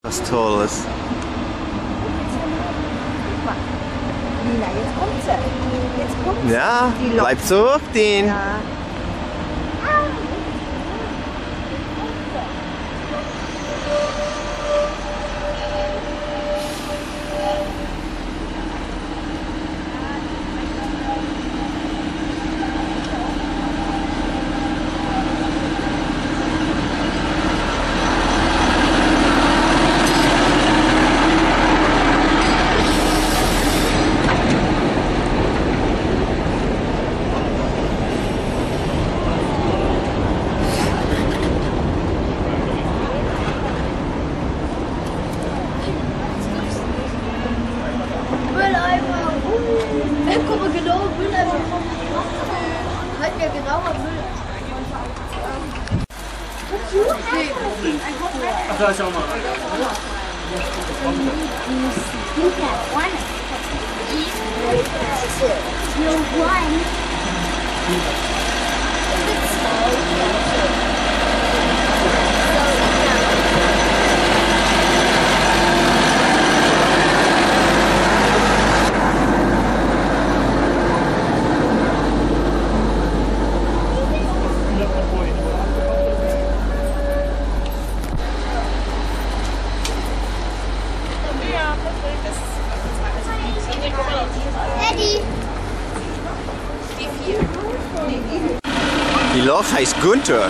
Was Tolles. Nina, jetzt kommt sie. Jetzt kommt sie. Ja, Die Lok. bleib zurückstehen. Ja. Mülleimer. Guck mal, genau, Mülleimer. Halt mir genauer Müll. Ach, da ist auch mal. Eddie. Die Love heißt Günther.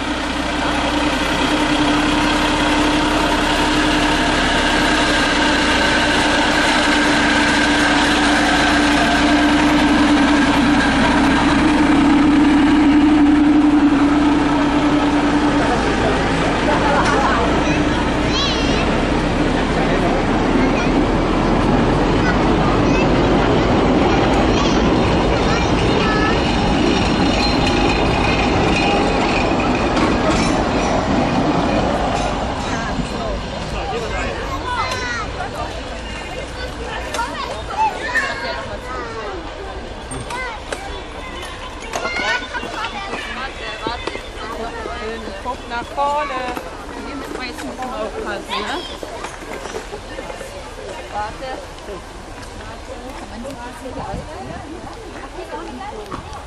Guck nach vorne. Hier müssen wir jetzt ein bisschen aufpassen, ne? Warte. Warte. Kann man die Straße hier ausleihen?